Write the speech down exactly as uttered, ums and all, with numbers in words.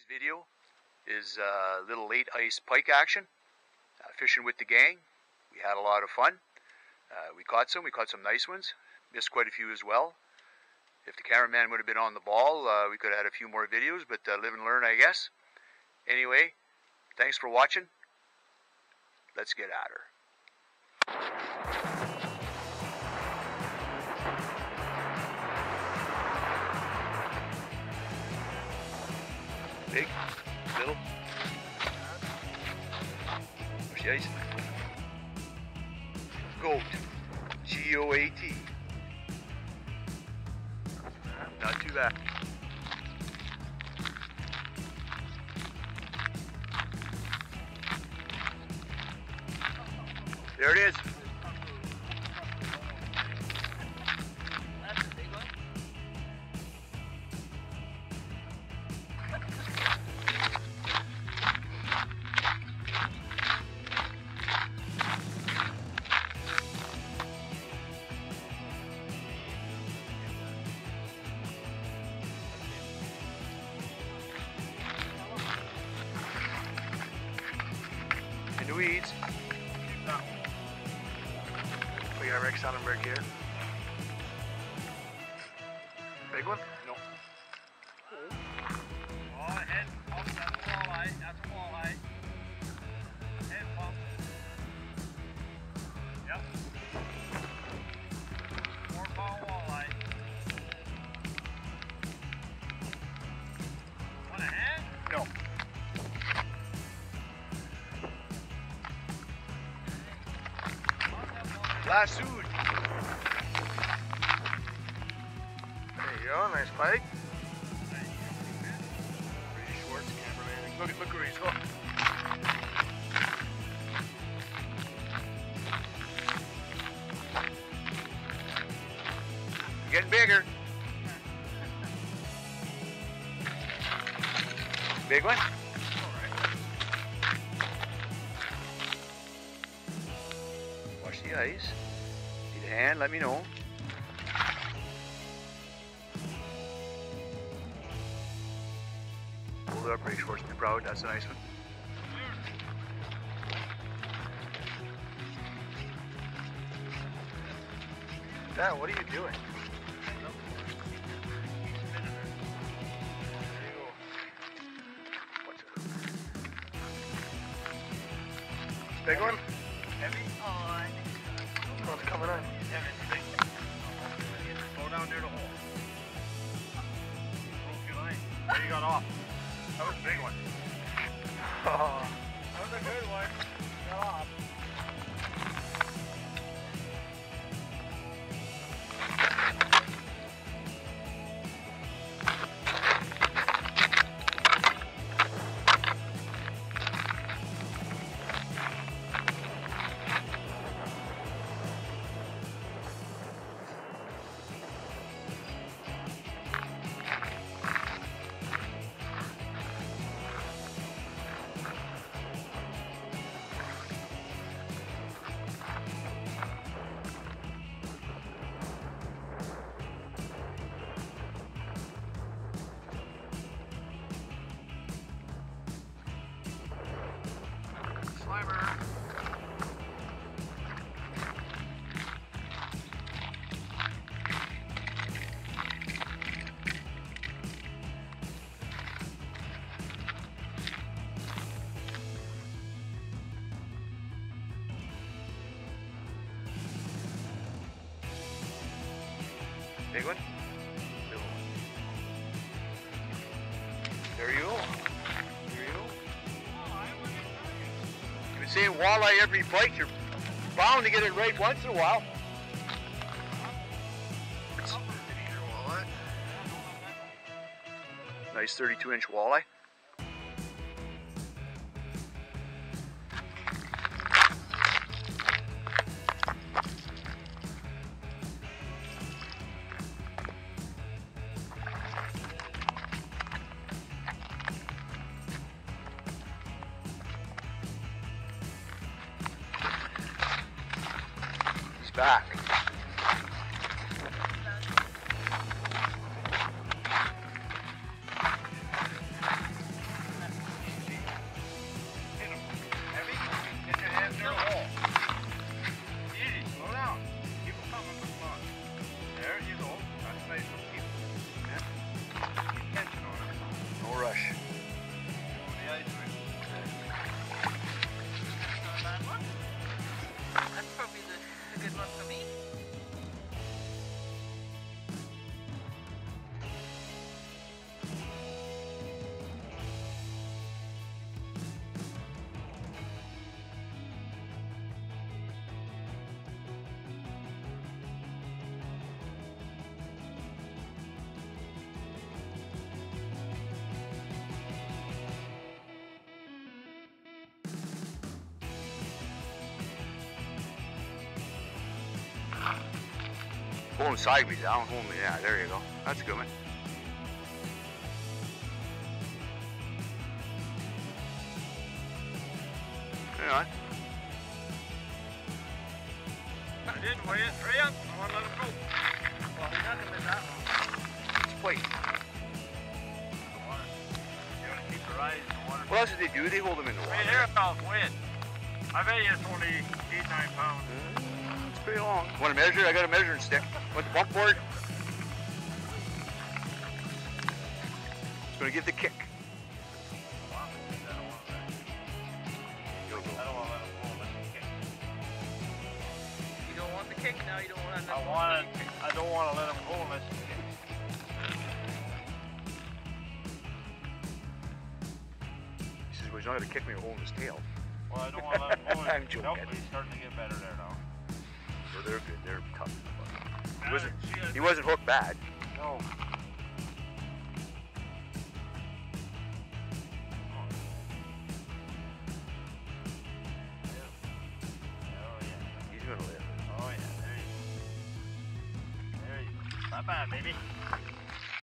video is a uh, little late ice pike action, uh, fishing with the gang. We had a lot of fun. Uh, we caught some, we caught some nice ones, missed quite a few as well. If the cameraman would have been on the ball, uh, we could have had a few more videos, but uh, live and learn, I guess. Anyway, thanks for watching. Let's get at her. Big, little, push the ice. Goat, G O A T. Not too bad. There it is. That's a big one. In the weeds. We got Rick Sonnenburg here. Big one? No. Oh, head pump, that's a walleye, that's a walleye. Head pump. Yep. Four pound walleye. Want a hand? No. Lassoed. There you go, nice pike. Pretty short, cameraman. Look at look where he's hooked. Getting bigger. Big one? Watch the ice. Need a hand, let me know. Hold it up, Ray Schwartz, be proud, that's a nice one. Dad, what are you doing? Big one? Heavy on. What's coming on? Heavy, big. Go down near the hole. Broke your line. There you got off. That was a big one. Oh. That was a good one. Got off. Slimer. Big one? Little one. There you go. There you go. You've been saying walleye every bite, you're bound to get it right once in a while. Nice thirty-two inch walleye. He's back. Pull him sideways down, hold him, yeah, there you go. That's a good one. Hang on. I didn't weigh it for him. I want to let him go. Well, he's not going to miss that one. It's Pike. The water. You want to keep your eyes in the water. What else did they do? They hold them in the water. Right here, I'll weigh it. I bet you it's only eight, nine pounds. Mm, it's pretty long. Want to measure? I got a measuring stick. Want the bump board? It's going to give the kick. Kick now, you don't want to. I want it. I don't want to let him go unless he kicks. He says, well, he's not going to kick me or hold his tail. Well, I don't want to let him go. I'm joking. Nope, he's starting to get better there now. So they're good. They're tough. He wasn't, he wasn't hooked bad. No. He's going to live. Oh yeah, there you go. There you go. Not bad, baby.